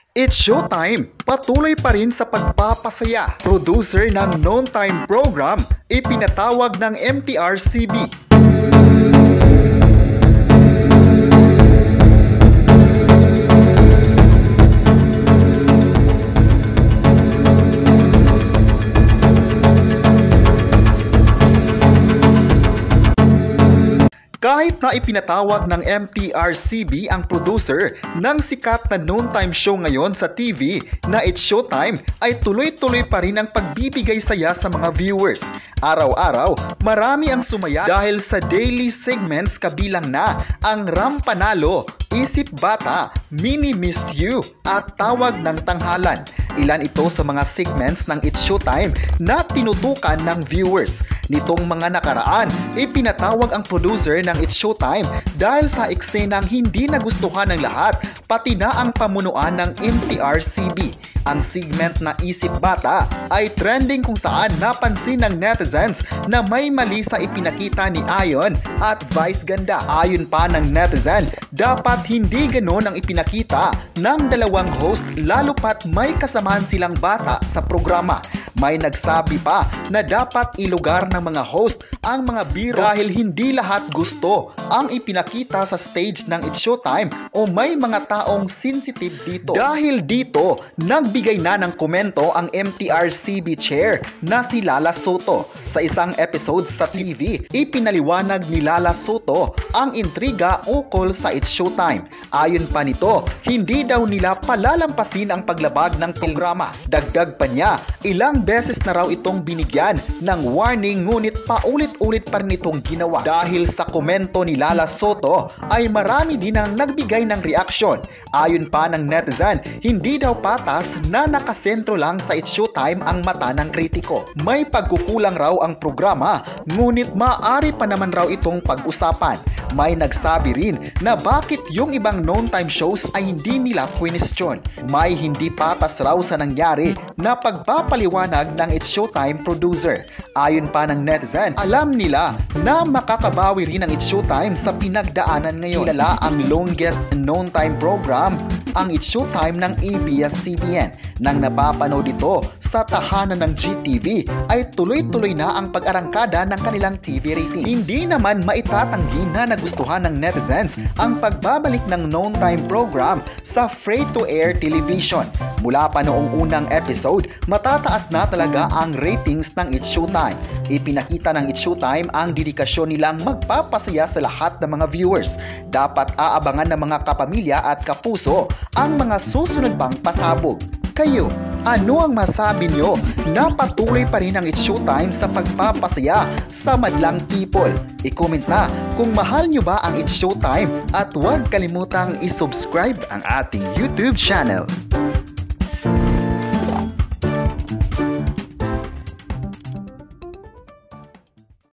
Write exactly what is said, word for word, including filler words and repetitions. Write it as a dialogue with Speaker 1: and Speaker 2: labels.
Speaker 1: It's showtime! Patuloy pa rin sa pagpapasaya. Producer ng Noon Time program, ipinatawag ng M T R C B. Kahit na ipinatawag ng M T R C B ang producer ng sikat na noontime show ngayon sa T V na It's Showtime, ay tuloy-tuloy pa rin ang pagbibigay saya sa mga viewers. Araw-araw, marami ang sumaya dahil sa daily segments kabilang na ang Rampanalo, Isip Bata, Mini Miss You at Tawag ng Tanghalan. Ilan ito sa mga segments ng It's Showtime na tinutukan ng viewers. Nitong mga nakaraan, ipinatawag ang producer ng It's Showtime dahil sa eksenang hindi nagustuhan ng lahat, pati na ang pamunuan ng M T R C B. Ang segment na Isip Bata ay trending kung saan napansin ng netizens na may mali sa ipinakita ni Ayon at Vice Ganda. Ayon pa ng netizen, dapat hindi ganon ang ipinakita ng dalawang host lalo pat may kasamaan silang bata sa programa. May nagsabi pa na dapat ilugar ng mga host ang mga biro dahil hindi lahat gusto ang ipinakita sa stage ng It's Showtime o may mga taong sensitive dito. Dahil dito, nagbigay na ng komento ang M T R C B chair na si Lala Soto. Sa isang episode sa T V, ipinaliwanag ni Lala Soto ang intriga ukol sa It's Showtime. Ayon pa nito, hindi daw nila palalampasin ang paglabag ng programa. Dagdag pa niya, ilang beses na raw itong binigyan ng warning ngunit paulit-ulit pa rin itong ginawa. Dahil sa komento ni Lala Soto ay marami din ang nagbigay ng reaksyon. Ayon pa ng netizen, hindi daw patas na nakasentro lang sa It's Showtime ang mata ng kritiko. May pagkukulang raw ang programa ngunit maaari pa naman raw itong pag-usapan. May nagsabi rin na bakit yung ibang noontime shows ay hindi nila question. May hindi patas raw sa nangyari na pagpapaliwanag ng It's Showtime producer. Ayon pa ng netizen, alam nila na makakabawi rin ang It's Showtime sa pinagdaanan ngayon. Kilala ang longest noontime program, ang It's Showtime ng A B S C B N. Nang napapanood ito sa tahanan ng G T V ay tuloy-tuloy na ang pag-arangkada ng kanilang T V ratings. Hindi naman maitatanggi na nagustuhan ng netizens ang pagbabalik ng noontime program sa free-to-air television. Mula pa noong unang episode, matataas na talaga ang ratings ng It's Showtime. Ipinakita ng It's Showtime ang dedikasyon nilang magpapasaya sa lahat ng mga viewers. Dapat aabangan ng mga kapamilya at kapuso ang mga susunod pang pasabog. Kayo, ano ang masabi nyo na patuloy pa rin ang It's Showtime sa pagpapasaya sa madlang people? I-comment na kung mahal nyo ba ang It's Showtime at huwag kalimutang i-subscribe ang ating YouTube channel.